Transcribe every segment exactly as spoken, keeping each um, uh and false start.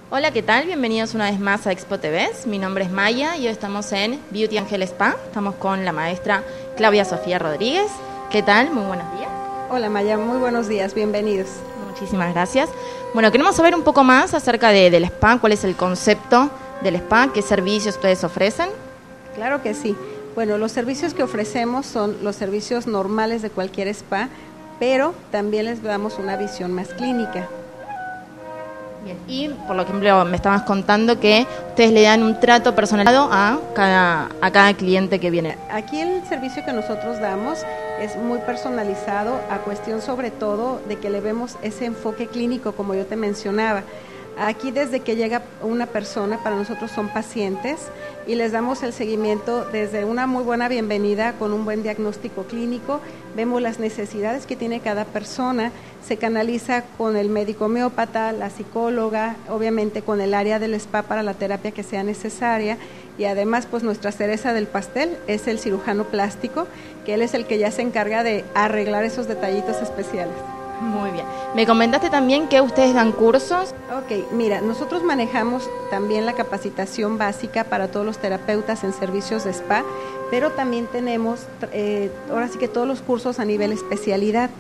Hola, ¿qué tal? Bienvenidos una vez más a Expo T V. Mi nombre es Maya y hoy estamos en Beauty Angel Spa. Estamos con la maestra Claudia Sofía Rodríguez. ¿Qué tal? Muy buenos días. Hola Maya, muy buenos días, bienvenidos. Muchísimas gracias. Bueno, queremos saber un poco más acerca de, del spa, cuál es el concepto del spa, qué servicios ustedes ofrecen. Claro que sí. Bueno, los servicios que ofrecemos son los servicios normales de cualquier spa, pero también les damos una visión más clínica. Bien. Y, por ejemplo, me estabas contando que ustedes le dan un trato personalizado a cada, a cada cliente que viene. Aquí el servicio que nosotros damos es muy personalizado, a cuestión sobre todo de que le vemos ese enfoque clínico, como yo te mencionaba. Aquí desde que llega una persona, para nosotros son pacientes y les damos el seguimiento desde una muy buena bienvenida con un buen diagnóstico clínico, vemos las necesidades que tiene cada persona, se canaliza con el médico homeópata, la psicóloga, obviamente con el área del spa para la terapia que sea necesaria y además pues nuestra cereza del pastel es el cirujano plástico, que él es el que ya se encarga de arreglar esos detallitos especiales. Muy bien. Me comentaste también que ustedes dan cursos. Ok, mira, nosotros manejamos también la capacitación básica para todos los terapeutas en servicios de spa, pero también tenemos, eh, ahora sí que todos los cursos a nivel especialidad.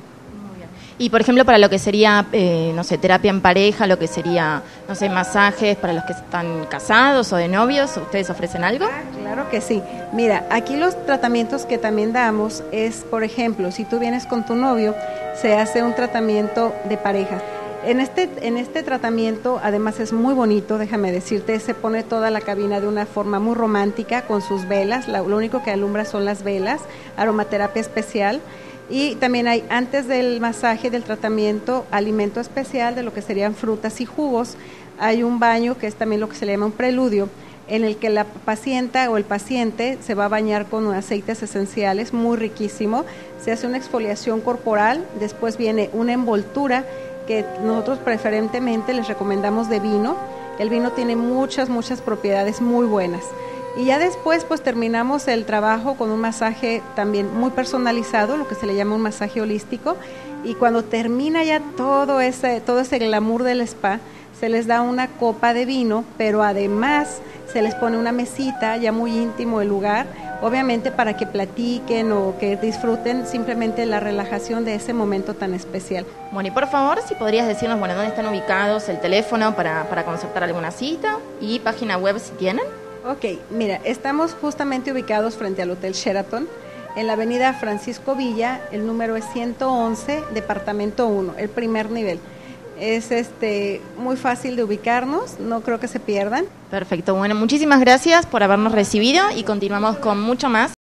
Y, por ejemplo, para lo que sería, eh, no sé, terapia en pareja, lo que sería, no sé, masajes para los que están casados o de novios, ¿ustedes ofrecen algo? Ah, claro que sí. Mira, aquí los tratamientos que también damos es, por ejemplo, si tú vienes con tu novio, se hace un tratamiento de pareja. En este, en este tratamiento, además es muy bonito, déjame decirte, se pone toda la cabina de una forma muy romántica con sus velas, lo único que alumbra son las velas, aromaterapia especial. Y también hay, antes del masaje, del tratamiento, alimento especial de lo que serían frutas y jugos. Hay un baño que es también lo que se le llama un preludio, en el que la pacienta o el paciente se va a bañar con aceites esenciales, muy riquísimo. Se hace una exfoliación corporal, después viene una envoltura que nosotros preferentemente les recomendamos de vino. El vino tiene muchas, muchas propiedades muy buenas. Y ya después pues terminamos el trabajo con un masaje también muy personalizado, lo que se le llama un masaje holístico, y cuando termina ya todo ese, todo ese glamour del spa, se les da una copa de vino, pero además se les pone una mesita, ya muy íntimo el lugar, obviamente para que platiquen o que disfruten simplemente la relajación de ese momento tan especial. Bueno, y por favor, si podrías decirnos, bueno, dónde están ubicados, el teléfono para, para concertar alguna cita y página web si tienen. Ok, mira, estamos justamente ubicados frente al Hotel Sheraton, en la avenida Francisco Villa, el número es ciento once, departamento uno, el primer nivel. Es este muy fácil de ubicarnos, no creo que se pierdan. Perfecto, bueno, muchísimas gracias por habernos recibido y continuamos con mucho más.